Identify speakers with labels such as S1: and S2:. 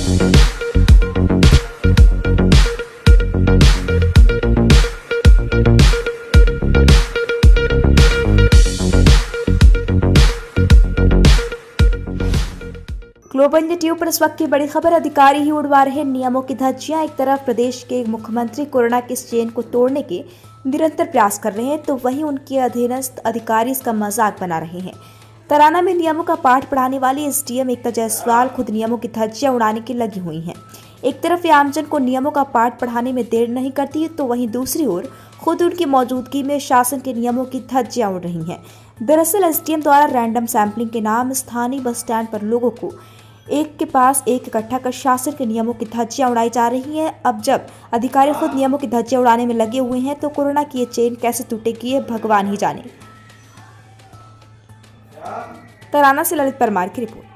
S1: Global India tube पर इस वक्त की बड़ी खबर। अधिकारी ही उड़वा रहे नियमों की धज्जियां। एक तरफ प्रदेश के मुख्यमंत्री कोरोना के इस चेन को तोड़ने के निरंतर प्रयास कर रहे हैं, तो वहीं उनके अधीनस्थ अधिकारी इसका मजाक बना रहे हैं। तराना में नियमों का पाठ पढ़ाने वाली एसडीएम एकता जायसवाल खुद नियमों की धज्जियां उड़ाने की लगी हुई हैं। एक तरफ ये आमजन को नियमों का पाठ पढ़ाने में देर नहीं करती है, तो वहीं दूसरी ओर खुद उनकी मौजूदगी में शासन के नियमों की धज्जियां उड़ रही हैं। दरअसल एसडीएम द्वारा रैंडम सैंपलिंग के नाम स्थानीय बस स्टैंड पर लोगों को एक के पास एक इकट्ठा कर शासन के नियमों की धज्जियां उड़ाई जा रही हैं। अब जब अधिकारी खुद नियमों की धज्जियां उड़ाने में लगे हुए हैं, तो कोरोना की ये चेन कैसे टूटेगी, ये भगवान ही जाने। तराना से ललित परमार की रिपोर्ट।